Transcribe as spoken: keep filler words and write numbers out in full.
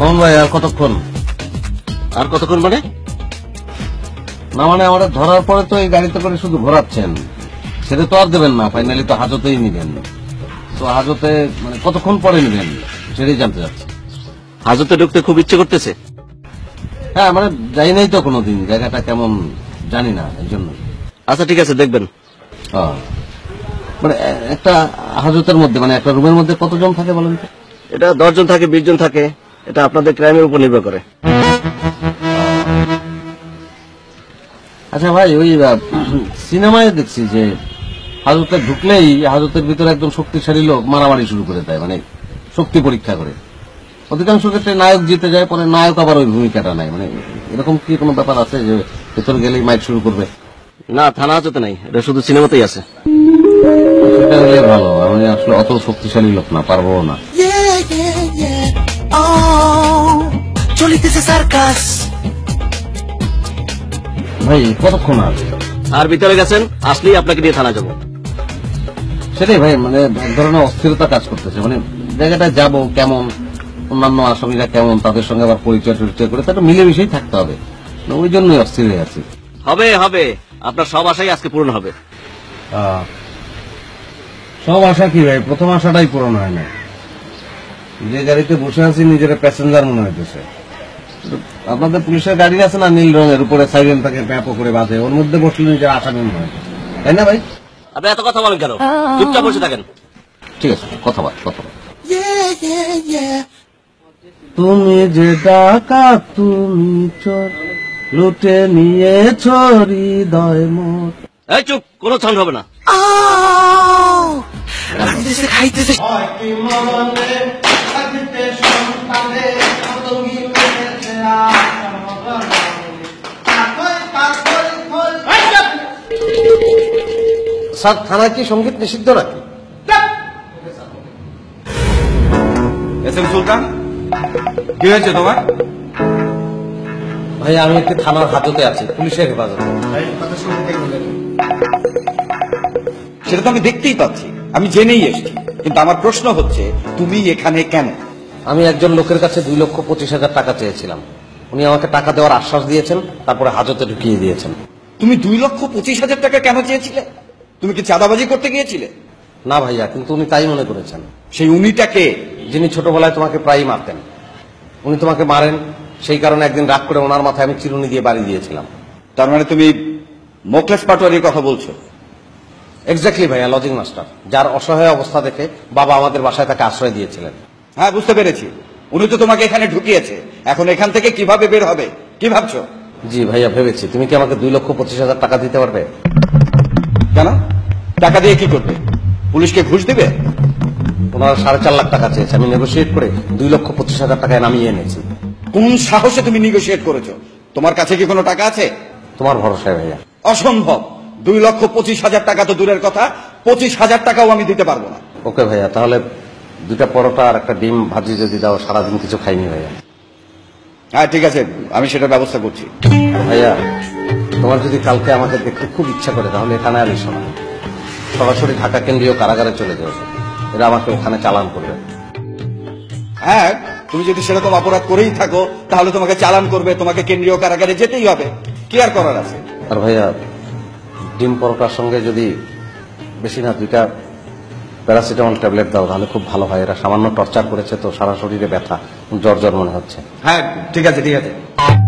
কোন ভাই আর কতক্ষণ? আর কতক্ষণ মানে? না মানে আমাদের ধরার পরে তো এই গাড়িতে করে শুধু ঘোরাচ্ছেন, সেটা তো আর দেবেন না, ফাইনালি তো হাজতেই নিবেন। তো হাজতে মানে কতক্ষণ পরে নিবেন সেটাই জানতে চাচ্ছি। হাজতে ঢুকতে খুব ইচ্ছে করতেছে। হ্যাঁ মানে যাই নাই তো কোনোদিন, জায়গাটা কেমন জানি না, এই জন্য। আচ্ছা ঠিক আছে, দেখবেন। মানে একটা হাজতের মধ্যে মানে একটা রুমের মধ্যে কতজন থাকে বলেন তো? এটা দশ জন থাকে, বিশ জন থাকে, এটা আপনাদের ক্রাইমের উপর নির্ভর করে। আচ্ছা ভাই, ওই সিনেমায় দেখছি যে হাজতে ঢুকলেই হাজতের ভিতরে একদম শক্তিশালী লোক মারামারি শুরু করে দেয়, মানে শক্তি পরীক্ষা করে। অধিকাংশ ক্ষেত্রে নায়ক জিতে যায়, পরে নায়ক আবার ওই ভূমিকাটা নাই। মানে এরকম কি কোনো ব্যাপার আছে যে ভেতরে গেলেই মাইক শুরু করবে? না, থানা হাজতে নাই, এটা শুধু সিনেমাতেই আছে। সেটা হলে ভালো, আমি আসলে অত শক্তিশালী লোক না, পারবো না। ভাই কতক্ষণ আছে? আর ভিতরে গেছেন, আসলেই আপনাকে নিয়ে থানা যাবো। সেটাই ভাই, মানে এক ধরনের অস্থিরতা কাজ করতেছে। মানে জায়গাটা যাব কেমন, অন্যান্য আসামিরা কেমন, তাদের সঙ্গে আবার পরিচয় টরিচয় করে তাটা মিলেমিশেই থাকতে হবে, ওই জন্যই অস্থির হয়ে আছি। হবে হবে, আপনার সব আশাই আজকে পূরণ হবে। সব আশা কি ভাই, প্রথম আশাটাই পূরণ হয় না। যে গাড়িতে বসে আছি নিজের প্যাসেঞ্জার মনে হইতেছে। আপনাদের পুলিশের গাড়ি আছে না নীল রঙের, উপরে সাইরেন থাকে, প্যাপো করে বাঁধে, ওর মধ্যে বসলে নিজের আসামি মনে হয়, তাই না ভাই? আপনি এত কথা বলেন কেন? চুপচাপ বসে থাকেন। ঠিক আছে, কথা বল কথা বল। তুমি যে ডাকা, তুমি চোর, লুটে নিয়ে চোরি দয় মোর। এই চুপ, কোনো ছাড় হবে না। স্যার, থানায় কি সঙ্গীত নিষিদ্ধ নাকি? এস এম সুলতান, কি হয়েছে তোমার? ভাই আমি একটি থানার হাজতে আছি, পুলিশের হেফাজতে। সেটা তো আমি দেখতেই পাচ্ছি, আমি জেনেই এসেছি, কিন্তু আমার প্রশ্ন হচ্ছে তুমি এখানে কেন? আমি একজন লোকের কাছে দুই লক্ষ পঁচিশ হাজার টাকা চেয়েছিলাম, উনি আমাকে টাকা দেওয়ার আশ্বাস দিয়েছেন, তারপরে হাজতে ঢুকিয়ে দিয়েছেন। তুমি দুই লক্ষ পঁচিশ হাজার টাকা কেন চেয়েছিলে? তুমি কি চাঁদাবাজি করতে গিয়েছিলে? না ভাইয়া, কিন্তু উনি তাই মনে করেছেন। সেই উনিটাকে? যিনি ছোটবেলায় তোমাকে প্রায়ই মারতেন। উনি তোমাকে মারেন, সেই কারণে একদিন রাগ করে ওনার মাথায় আমি চিরুনি দিয়ে বাড়ি দিয়েছিলাম। তার মানে তুমি মোখলেস পাটোয়ারির কথা বলছো? এক্স্যাক্টলি ভাইয়া, লজিং মাস্টার, যার অসহায় অবস্থা দেখে বাবা আমাদের বাসায় তাকে আশ্রয় দিয়েছিলেন। হ্যাঁ, বুঝতে পেরেছি। উনি তো তোমাকে এখানে ঢুকিয়েছে, এখন এখান থেকে কিভাবে বের হবে কি ভাবছো? জি ভাইয়া ভেবেছি। তুমি কি আমাকে দুই লক্ষ পঁচিশ হাজার টাকা দিতে পারবে? কেন? টাকা দিয়ে কি করবে? পুলিশকে ঘুষ দিবে? ওনারা সাড়ে চার লাখ টাকা চেয়েছে, আমি নেগোসিয়েট করে দুই লক্ষ পঁচিশ হাজার টাকায় নামিয়ে এনেছি। কোন সাহসে তুমি নেগোসিয়েট করেছো? তোমার কাছে কি কোনো টাকা আছে? তোমার ভরসায় ভাইয়া। অসম্ভব। দুই লক্ষ পঁচিশ হাজার টাকা তো দূরের কথা, পঁচিশ হাজার টাকাও আমি দিতে পারবো না। ওকে ভাইয়া, তাহলে দুটা পরোটা আর একটা ডিম ভাজি যদি দাও, সারাদিন কিছু খাইনি ভাইয়া। হ্যাঁ ঠিক আছে, আমি সেটার ব্যবস্থা করছি। ভাইয়া, তোমার যদি কালকে আমাকে দেখতে খুব ইচ্ছা করে তাহলে এখানে আর এসো না, সরাসরি ঢাকা কেন্দ্রীয় কারাগারে চলে যাও, এরা আমাকে ওখানে চালান করবে। হ্যাঁ, তুমি যদি সেরকম অপরাধ করেই থাকো তাহলে তোমাকে চালান করবে, তোমাকে কেন্দ্রীয় কারাগারে যেতেই হবে। কি আর করার আছে? আর ভাইয়া, ডিম পরোটার সঙ্গে যদি বেশি না দুইটা প্যারাসিটামল ট্যাবলেট দাও তাহলে খুব ভালো হয়। এরা সামান্য টর্চার করেছে তো, সারা শরীরে ব্যথা, জ্বর জ্বর মনে হচ্ছে। হ্যাঁ ঠিক আছে ঠিক আছে।